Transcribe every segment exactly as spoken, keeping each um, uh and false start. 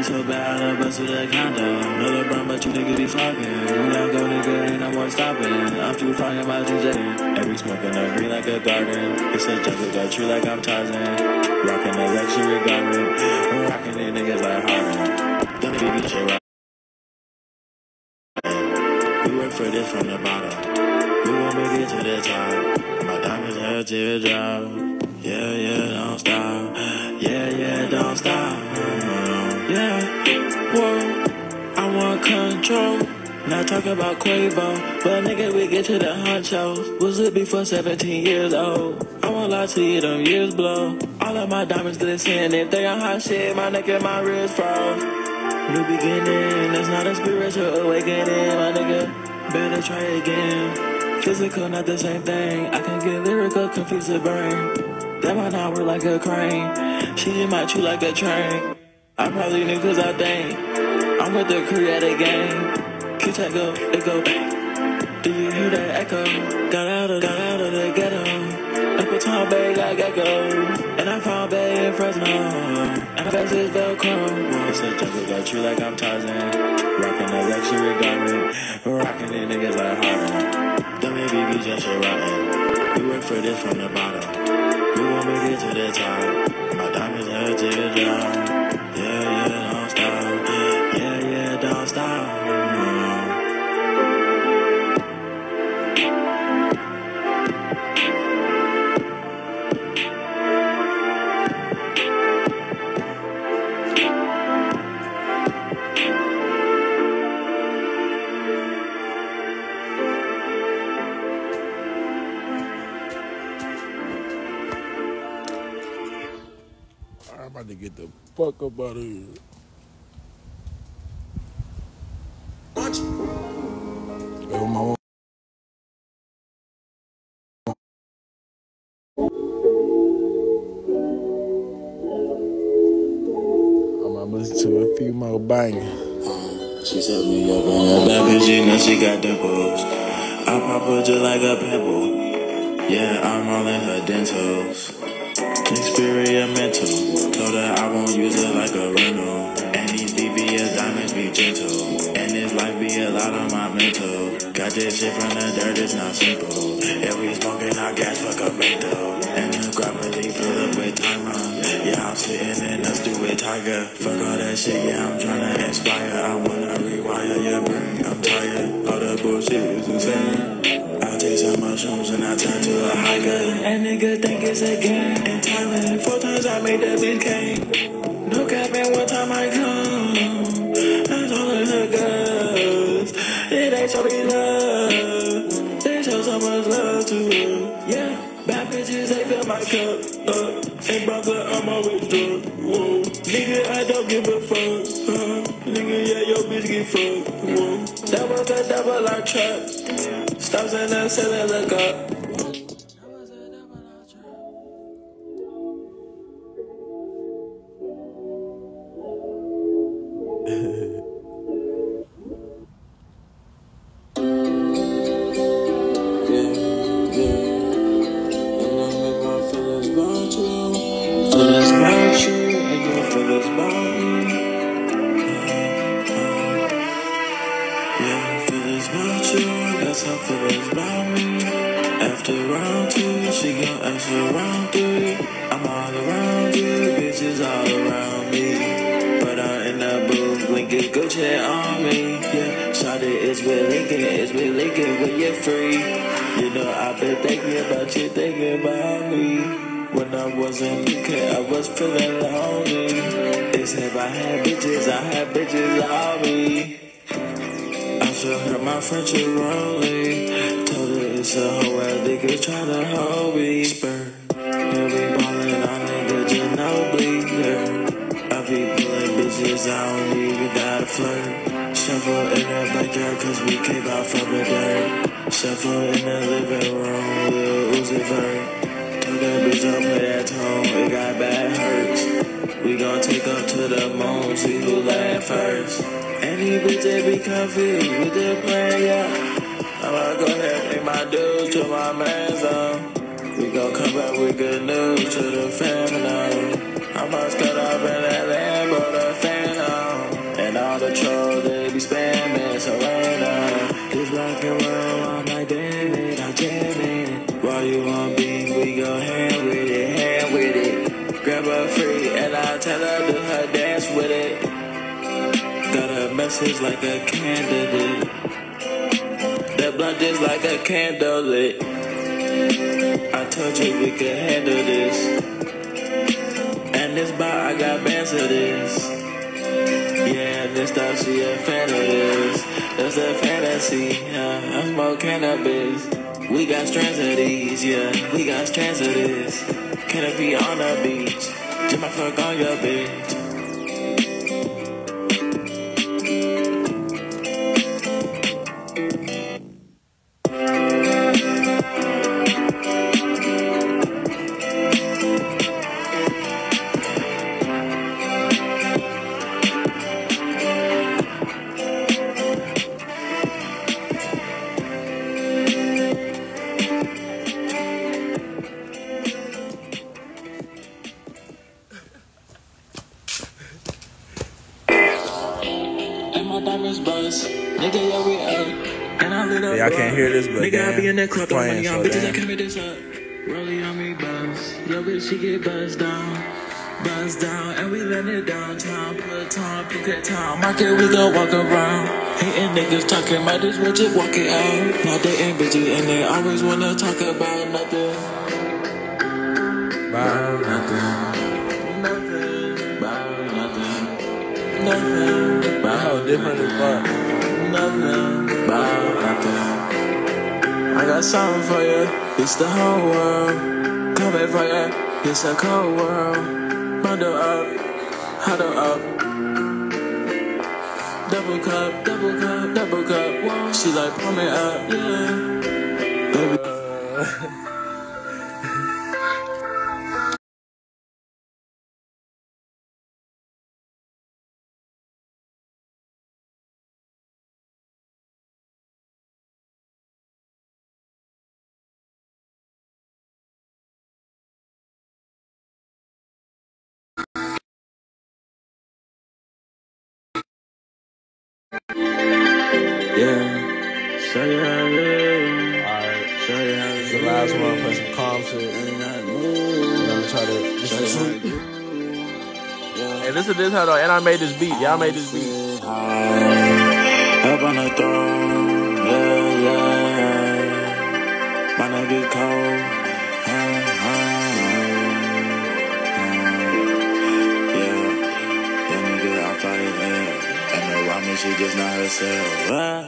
be so bad, I bust to the condo. Know the burn, but you niggas be flopping. When I go, nigga, ain't no more stopping. I'm too fine in my T J. Every smoking a green like a garden. It's a jungle, got true like I'm Tarzan. Rockin' the luxury garment. Rockin' it niggas like Harden. Don't be get shit right. We work for this from the bottom. We gon' make it to the top. My diamonds have teardrop. Yeah, yeah, don't stop. Yeah, yeah, don't stop. Yeah, whoa, I want control. Not talk about Quavo, but nigga, we get to the honchos. Was it before seventeen years old? I won't lie to you, them years blow. All of my diamonds glisten. If they on hot shit, my neck and my wrist froze. New beginning, it's not a spiritual awakening, my nigga. Better try again. Physical, not the same thing. I can get lyrical, confuse the brain. That might not work like a crane. She just might chew like a train. I probably knew cause I think I'm with the crew at a game. Q-Tech go, it go bang. Do you hear that echo? Got out of, got out of the ghetto. Up a Tom Bay got geckos. And I found Bay in Fresno. And I guess it's Velcro. It's a jungle, got you like I'm Tarzan. Rockin' the luxury garment. Rockin' it niggas like Harden. Don't make me be just shit rotten. We work for this from the bottom. We gon' make it to the top. My diamonds have teardrop. Yeah, yeah, don't stop. Yeah, yeah, don't stop. I'm about to get the fuck up out of here. What? Oh, my I'm gonna listen to a few more bangers. She set me up in her back cause she know she got dimples. I pop her just like a pimple. Yeah, I'm all in her dentals. Experimental. Told her I won't use it like a rental. And these V V S diamonds be gentle. And this life be a lot on my mental. Got this shit from the dirt, it's not simple. If we smoking our gas, fuck a mental. And the gravity fill up with timer. Yeah, I'm sitting in a stupid tiger. Fuck all that shit, yeah, I'm tryna inspire. I wanna rewire your brain, I'm tired. All the bullshit is insane. I'll take some mushrooms and I turn to a hiker. And nigga think it's a game. In Thailand, four times I made that bitch came. No cap, and one time I come. That's all in her guts. It ain't so be love. They show so much love to her. Yeah. Bad bitches, they fill my cup up. And brother, I'm always drunk. Whoa. Nigga, I don't give a fuck. Uh, nigga, yeah, your bitch get fucked. Whoa. That was a double like trap. Stops in the cellar, look up. After round two, she gon' ask for round three. I'm all around you, bitches all around me. But I'm in the booth, Lincoln Gucci on me. Yeah, shawty, it's with Lincoln, it's with Lincoln when you're free. You know I've been thinking about you, thinking about me. When I wasn't looking, I was feeling lonely. Except I had bitches, I had bitches on me. I feel hurt, my friendship rolling. Told her it's a hoe ass nigga tryna hold me. Spur, yeah, we ballin' on nigga Ginobili. Yeah. I be pulling bitches, I don't even gotta flirt. Shuffle in the backyard cause we came out from the dirt. Shuffle in the living room, Lil Uzi Vert. Told that bitch don't play that tone, it got bad hurts. We gon' take up to the moon, see who land first. And these bitches be confused with the plan, yeah. I'ma go ahead and pay my dues to my man's on. We gon' come back with good news to the family. I'ma cut off in that Lambo, the fan on. with it. Got a message like a candidate. That blunt is like a candle lit. I told you we could handle this. And this bar, I got bands of this. Yeah, this stuff, she a fan of this. That's a fantasy, yeah, I smoke cannabis. We got strands of these, yeah, we got strands of this. Canopy on the beach, just my fuck on your bitch. Y'all can't hear this, but nigga, I be in that club, playing, money so on bitches, damn. I carry this up. Rolling on me, buzz. Yo, bitch, she get buzzed down. Buzzed down, and we let it downtown. Put time, pick that time. Market, we go walk around. Hating niggas talking, might as well just walk it out. Now they ain't busy, and they always wanna talk about nothing. About Nothing. Nothing. About nothing. Nothing. About how different is fuck. nothing. About nothing. I got something for you. It's the whole world coming for you. It's a cold world. Bundle up, huddle up. Double cup, double cup, double cup. Whoa. She like pour me up, yeah. Baby. Uh, Yeah. Show you how I live. Alright, Show you how it's the last one. Play some calm shit. And I And move. I'm gonna try to get some Show you sleep. Yeah. Hey, listen to this, hold on. And I made this beat. Y'all made this beat. Up on the throne, yeah, yeah. My nigga cold, uh, uh, uh, yeah. That nigga on fire, yeah. And the ramen, she just not herself. Ah.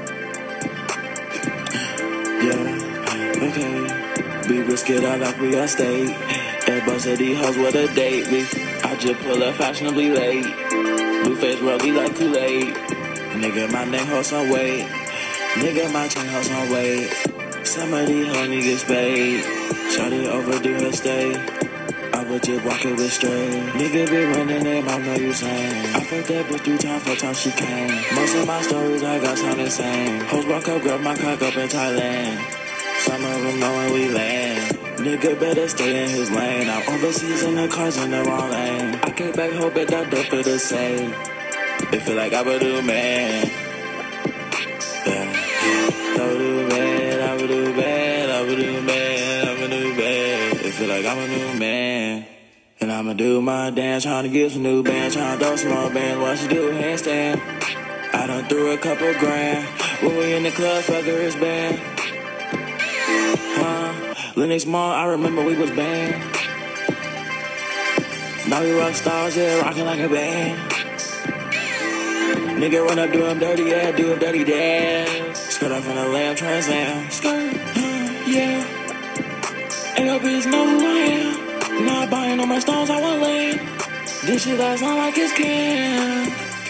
Yeah, okay. We risk it all like we got state. That bust of these hoes with a date. We, I just pull up fashionably late. Blue face rugby like Kool-Aid. Nigga, my name holds some weight. Nigga, my chain holds some weight. Some of these hoes niggas paid. Shawty overdo her stay. I would just walk it with straight. Nigga be running them, I know you saying. I fucked that bitch three times, four times she came. Most of my stories I got sound insane. Hoes walk up, grab my cock up in Thailand. Some of them know when we land. Nigga better stay in his lane. I'm overseas in the cars in the wrong lane. I came back home, but I don't feel the same. It feel like I'm a new man. Yeah. I'm a new man, I'm a new man, I'm a new man, I'm a new man. It feel like I'm a new man. And I'ma do my dance, tryna get some new bands, tryna throw some more bands, watch you do a handstand. I done threw a couple grand, when we in the club, fuck a wristband. Huh? Lennox Mall, I remember we was banned. Now we rock stars, yeah, rockin' like a band. Nigga run up, do him dirty, yeah, do him dirty dance. Skirt off in a lamb, Trans Am. Skirt, huh, yeah. And your bitch know who I am. Not buying all my stones, I want land. This shit I sound like it's can.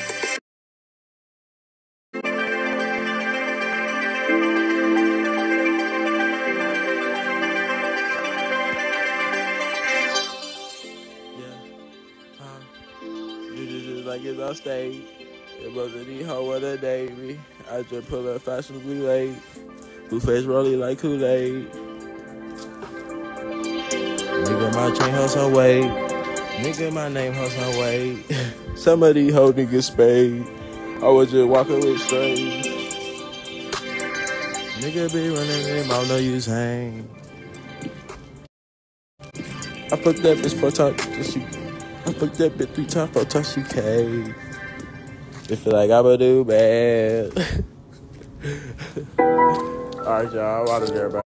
Yeah. Huh? You just, just like it's on stage. It wasn't any hoe of the day, me. I just pull up fashionably late. Blue face rolling like Kool-Aid. Nigga, my chain holds some weight. Nigga, my name holds some weight. Some of these hoe niggas spade. I was just walking with straight. Nigga be running in, I know you hang. I fucked that bitch for talk. She, I fucked that bitch three times, four times she came. It feel like I'm a new man. Alright, y'all. I'm out of there, bro.